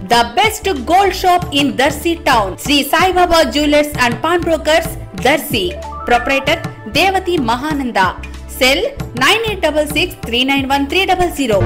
The best gold shop in Darsi town. Sri Sai Baba Jewelers and Pawnbrokers, Darsi. Proprietor Devati Mahananda. Cell 9866 391 300.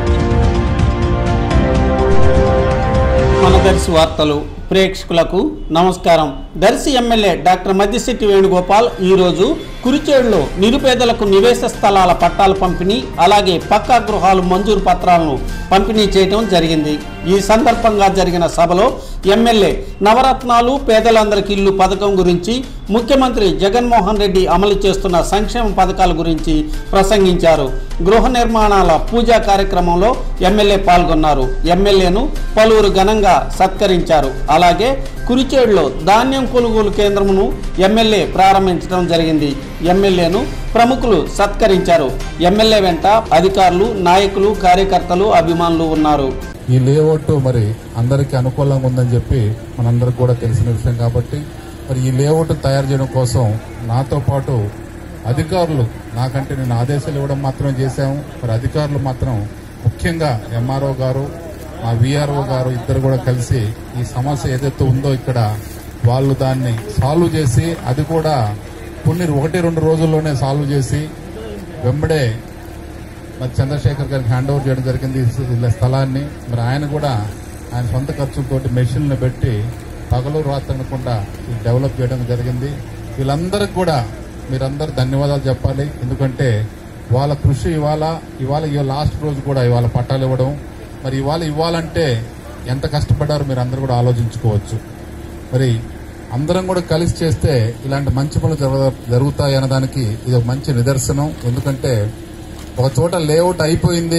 మన దర్శి వార్తలు ప్రేక్షకులకు నమస్కారం. Darsi MLA doctor Maddisetty Venugopal ఈరోజు కురిచేడులో నిరుపేదలకు నివేశ స్థలాల పట్టాల పంపిణీ అలాగే పక్కా గృహాలు మంజూరు పత్రాలను పంపిణీ చేయడం జరిగింది. ఈ సందర్భంగా జరిగిన సభలో ఎమ్మెల్యే నవరత్నాలు పేదలందరికీ ఇల్లు పథకం గురించి, ముఖ్యమంత్రి జగన్మోహన్ రెడ్డి అమలు చేస్తున్న సంక్షేమ పథకాల గురించి ప్రసంగించారు. గృహ నిర్మాణాల పూజా కార్యక్రమంలో ఎమ్మెల్యే పాల్గొన్నారు. ఎమ్మెల్యేను పలువురు ఘనంగా సత్కరించారు. అలాగే కురిచేడులో ధాన్యం కొనుగోలు కేంద్రమును ఎమ్మెల్యే ప్రారంభించడం జరిగింది. ఎమ్మెల్యేను ప్రముఖులు సత్కరించారు. ఎమ్మెల్యే వెంట అధికారులు, నాయకులు, కార్యకర్తలు, అభిమానులు ఉన్నారు. ఈ లేఅవుట్ మరి అందరికీ అనుకూలంగా ఉందని చెప్పి మనందరికి కూడా తెలిసిన విషయం కాబట్టి మరి ఈ లేఅవుట్ తయారు చేయడం కోసం నాతో పాటు అధికారులు, నాకంటే నేను ఆదేశాలు ఇవ్వడం మాత్రమే చేశాము. మరి అధికారులు మాత్రం ముఖ్యంగా ఎంఆర్ఓ గారు, మా విఆర్ఓ గారు ఇద్దరు కూడా కలిసి ఈ సమస్య ఏదైతే ఉందో ఇక్కడ వాళ్ళు దాన్ని సాల్వ్ చేసి, అది కూడా కొన్ని 1-2 రోజుల్లోనే సాల్వ్ చేసి వెంబడే మరి చంద్రశేఖర్ గారికి హ్యాండ్ ఓవర్ చేయడం జరిగింది ఈ స్థలాన్ని. మరి ఆయన కూడా ఆయన సొంత ఖర్చులతోటి మెషిన్లు పెట్టి పగలు రాత్రి అనకుండా డెవలప్ చేయడం జరిగింది. వీళ్ళందరికీ కూడా మీరందరూ ధన్యవాదాలు చెప్పాలి. ఎందుకంటే వాళ్ళ కృషి ఇవాళ లాస్ట్ రోజు కూడా ఇవాళ పట్టాలు ఇవ్వడం, మరి ఇవ్వాలంటే ఎంత కష్టపడ్డారో మీరు అందరూ కూడా ఆలోచించుకోవచ్చు. మరి అందరం కూడా కలిసి చేస్తే ఇలాంటి మంచి పనులు జరుగుతాయి అన్నదానికి ఇది ఒక మంచి నిదర్శనం. ఎందుకంటే ఒక చోట లేఅవుట్ అయిపోయింది,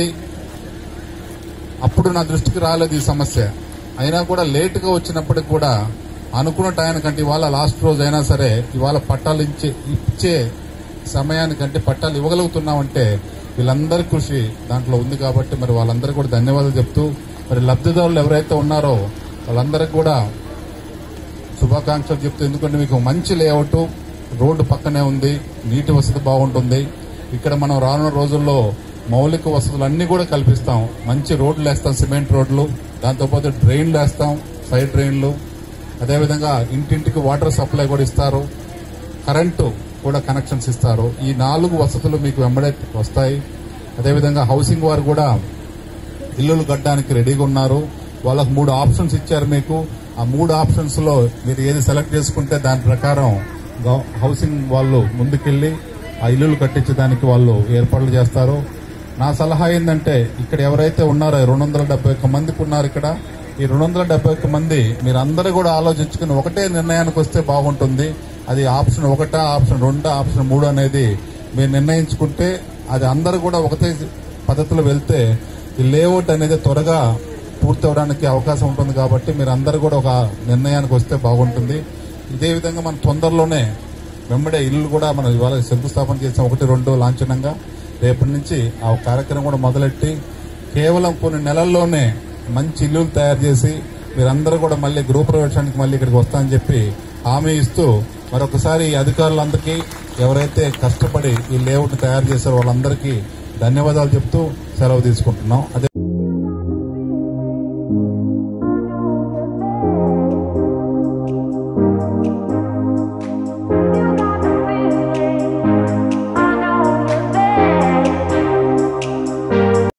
అప్పుడు నా దృష్టికి రాలేదు ఈ సమస్య. అయినా కూడా లేటుగా వచ్చినప్పటికి కూడా అనుకున్న టైంకంటే ఇవాళ లాస్ట్ రోజు అయినా సరే ఇవాళ పట్టాలు ఇచ్చే సమయానికంటే పట్టాలు ఇవ్వగలుగుతున్నామంటే వీళ్ళందరి కృషి దాంట్లో ఉంది. కాబట్టి మరి వాళ్ళందరికీ కూడా ధన్యవాదాలు చెప్తూ మరి లబ్ధిదారులు ఎవరైతే ఉన్నారో వాళ్ళందరికీ కూడా శుభాకాంక్షలు చెప్తూ, ఎందుకంటే మీకు మంచి లేఅవుట్, రోడ్డు పక్కనే ఉంది, నీటి వసతి బాగుంటుంది. ఇక్కడ మనం రానున్న రోజుల్లో మౌలిక వసతులు అన్ని కూడా కల్పిస్తాం. మంచి రోడ్లు వేస్తాం, సిమెంట్ రోడ్లు, దాంతోపాటు డ్రైన్లు వేస్తాం, సైడ్ డ్రైన్లు. అదేవిధంగా ఇంటింటికి వాటర్ సప్లై కూడా ఇస్తారు, కరెంటు కూడా కనెక్షన్స్ ఇస్తారు. ఈ 4 వసతులు మీకు వెంబడే వస్తాయి. అదేవిధంగా హౌసింగ్ వారు కూడా ఇల్లులు కట్టడానికి రెడీగా ఉన్నారు. వాళ్ళకు 3 ఆప్షన్స్ ఇచ్చారు మీకు. ఆ 3 ఆప్షన్స్ లో మీరు ఏది సెలెక్ట్ చేసుకుంటే దాని ప్రకారం హౌసింగ్ వాళ్ళు ముందుకెళ్లి ఆ ఇల్లులు కట్టించడానికి వాళ్ళు ఏర్పాట్లు చేస్తారు. నా సలహా ఏంటంటే ఇక్కడ ఎవరైతే ఉన్నారో 271 మందికి ఉన్నారు ఇక్కడ. ఈ 271 మంది మీరందరూ కూడా ఆలోచించుకుని ఒకటే నిర్ణయానికి వస్తే బాగుంటుంది. అది ఆప్షన్ 1, ఆప్షన్ 2, ఆప్షన్ 3 అనేది మీరు నిర్ణయించుకుంటే అది అందరూ కూడా ఒకటే పద్ధతిలో వెళ్తే ఈ లేఅవుట్ అనేది త్వరగా పూర్తి అవడానికి అవకాశం ఉంటుంది. కాబట్టి మీరు అందరూ కూడా ఒక నిర్ణయానికి వస్తే బాగుంటుంది. ఇదే విధంగా మనం తొందరలోనే వెంబడే ఇల్లు కూడా మనం ఇవాళ శంకుస్థాపన చేసాం 1-2 లాంఛనంగా. రేపటి నుంచి ఆ కార్యక్రమం కూడా మొదలెట్టి కేవలం కొన్ని నెలల్లోనే మంచి ఇల్లులు తయారు చేసి మీరందరూ కూడా మళ్ళీ గృహప్రవేశానికి మళ్ళీ ఇక్కడికి వస్తామని చెప్పి హామీ ఇస్తూ మరొకసారి ఈ అధికారులందరికీ ఎవరైతే కష్టపడి ఈ లేఅవుట్ తయారు చేశారో వాళ్ళందరికీ ధన్యవాదాలు చెప్తూ సెలవు తీసుకుంటున్నాం.